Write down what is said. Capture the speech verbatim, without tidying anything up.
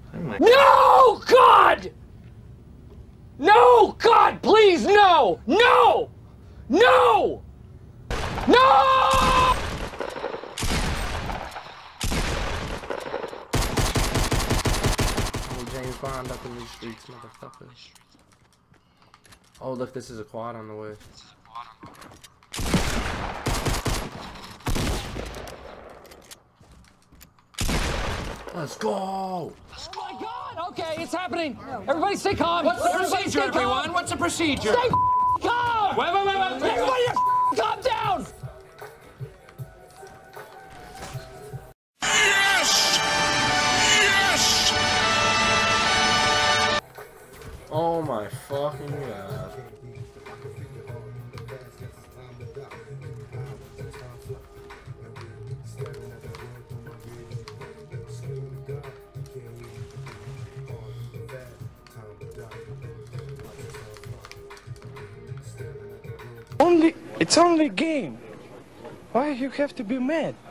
Oh my No! God! No! God, please, no! No! No! No! James Bond up in these streets, motherfuckers. Oh, look, this is a quad on the way. Let's go! Oh my God! Okay, it's happening. Everybody, stay calm. What's the Everybody procedure, stay calm. everyone? What's the procedure? Stay calm. Wait, wait, wait, wait. Everybody, calm down. Yes! Yes! Oh my fucking God. Only, it's only a game. Why you have to be mad?